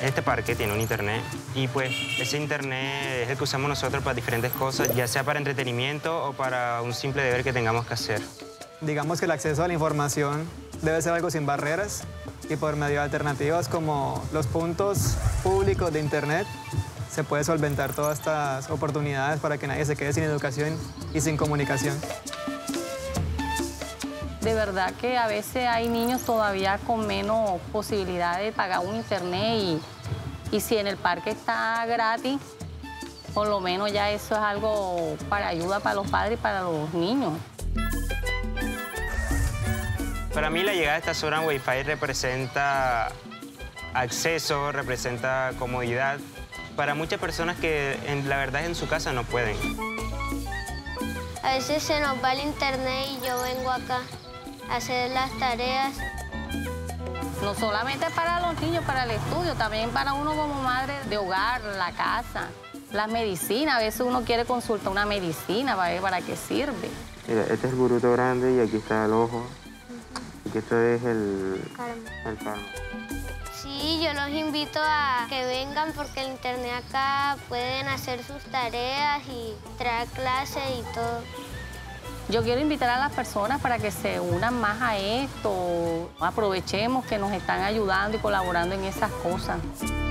Este parque tiene un internet y pues ese internet es el que usamos nosotros para diferentes cosas, ya sea para entretenimiento o para un simple deber que tengamos que hacer. Digamos que el acceso a la información debe ser algo sin barreras y por medio de alternativas como los puntos públicos de internet se puede solventar todas estas oportunidades para que nadie se quede sin educación y sin comunicación. De verdad que a veces hay niños todavía con menos posibilidad de pagar un internet y si en el parque está gratis, por lo menos ya eso es algo para ayuda para los padres y para los niños. Para mí la llegada de esta zona Wi-Fi representa acceso, representa comodidad para muchas personas que la verdad en su casa no pueden. A veces se nos va el internet y yo vengo acá a hacer las tareas. No solamente para los niños, para el estudio, también para uno como madre de hogar, la casa, las medicinas. A veces uno quiere consultar una medicina para ver para qué sirve. Mira, este es el buruto grande y aquí está el ojo. Y esto es el carmo. Sí, yo los invito a que vengan porque el internet acá pueden hacer sus tareas y traer clases y todo. Yo quiero invitar a las personas para que se unan más a esto. Aprovechemos que nos están ayudando y colaborando en esas cosas.